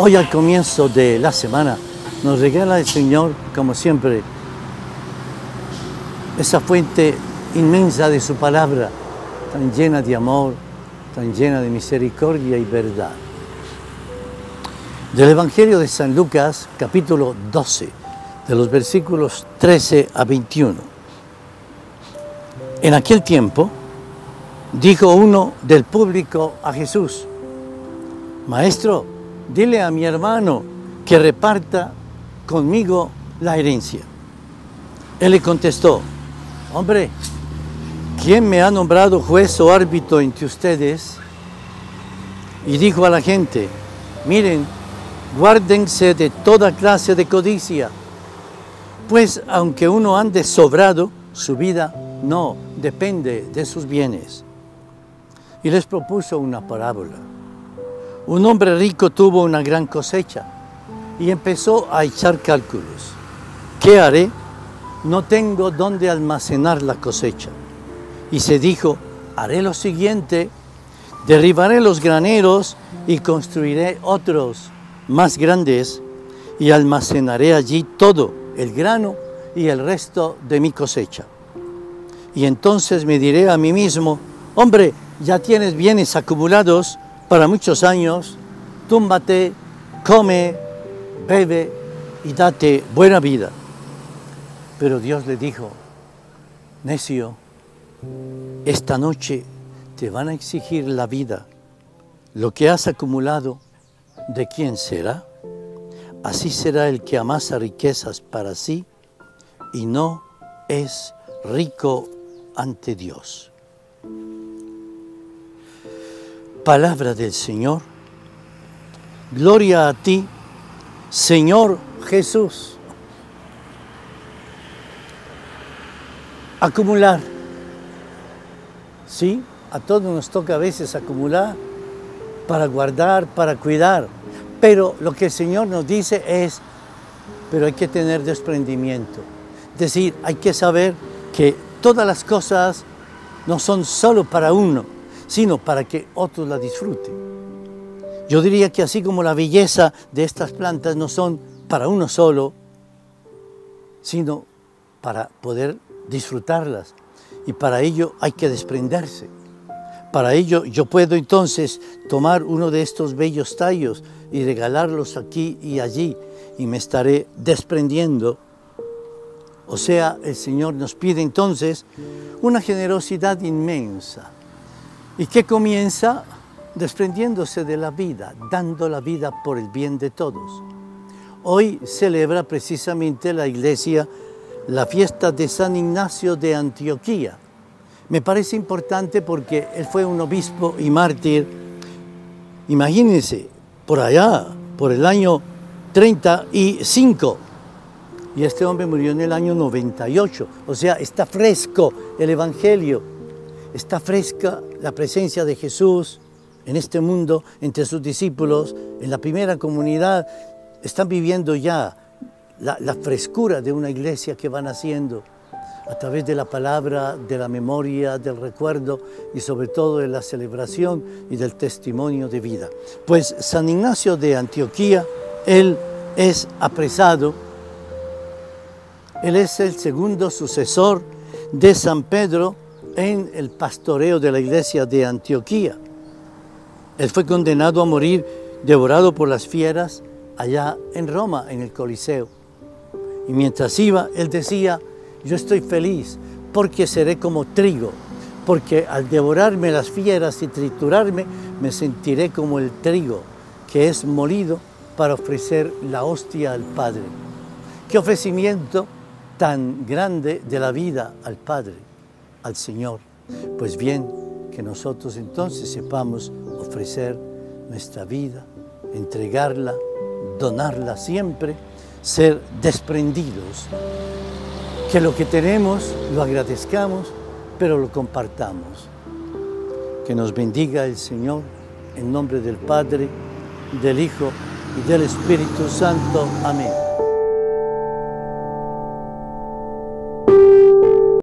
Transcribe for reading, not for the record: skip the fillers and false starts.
Hoy al comienzo de la semana nos regala el Señor, como siempre, esa fuente inmensa de su palabra, tan llena de amor, tan llena de misericordia y verdad. Del Evangelio de San Lucas, capítulo 12, de los versículos 13 a 21. En aquel tiempo, dijo uno del público a Jesús: Maestro, dile a mi hermano que reparta conmigo la herencia. Él le contestó: Hombre, ¿quién me ha nombrado juez o árbitro entre ustedes? Y dijo a la gente: Miren, guárdense de toda clase de codicia, pues aunque uno ande sobrado, su vida no depende de sus bienes. Y les propuso una parábola. Un hombre rico tuvo una gran cosecha y empezó a echar cálculos. ¿Qué haré? No tengo dónde almacenar la cosecha. Y se dijo: haré lo siguiente, derribaré los graneros y construiré otros más grandes y almacenaré allí todo el grano y el resto de mi cosecha. Y entonces me diré a mí mismo: hombre, ya tienes bienes acumulados para muchos años, túmbate, come, bebe y date buena vida. Pero Dios le dijo: necio, esta noche te van a exigir la vida. Lo que has acumulado, ¿de quién será? Así será el que amasa riquezas para sí y no es rico ante Dios. Palabra del Señor. Gloria a ti, Señor Jesús. Acumular. Sí, a todos nos toca a veces acumular para guardar, para cuidar. Pero lo que el Señor nos dice es: pero hay que tener desprendimiento. Es decir, hay que saber que todas las cosas no son solo para uno, sino para que otros la disfruten. Yo diría que así como la belleza de estas plantas no son para uno solo, sino para poder disfrutarlas. Y para ello hay que desprenderse. Para ello yo puedo entonces tomar uno de estos bellos tallos y regalarlos aquí y allí, y me estaré desprendiendo. O sea, el Señor nos pide entonces una generosidad inmensa. ¿Y qué comienza? Desprendiéndose de la vida, dando la vida por el bien de todos. Hoy celebra precisamente la Iglesia la fiesta de San Ignacio de Antioquía. Me parece importante porque él fue un obispo y mártir. Imagínense, por allá, por el año 35. Y este hombre murió en el año 98. O sea, está fresco el Evangelio. Está fresca la presencia de Jesús en este mundo, entre sus discípulos, en la primera comunidad. Están viviendo ya la frescura de una iglesia que van haciendo a través de la palabra, de la memoria, del recuerdo y sobre todo de la celebración y del testimonio de vida. Pues San Ignacio de Antioquía, él es apresado. Él es el segundo sucesor de San Pedro en el pastoreo de la iglesia de Antioquía. Él fue condenado a morir devorado por las fieras allá en Roma, en el Coliseo. Y mientras iba, él decía: yo estoy feliz porque seré como trigo, porque al devorarme las fieras y triturarme, me sentiré como el trigo que es molido para ofrecer la hostia al Padre. ¡Qué ofrecimiento tan grande de la vida al Padre, al Señor! Pues bien, que nosotros entonces sepamos ofrecer nuestra vida, entregarla, donarla siempre, ser desprendidos. Que lo que tenemos lo agradezcamos, pero lo compartamos. Que nos bendiga el Señor, en nombre del Padre, del Hijo y del Espíritu Santo. Amén.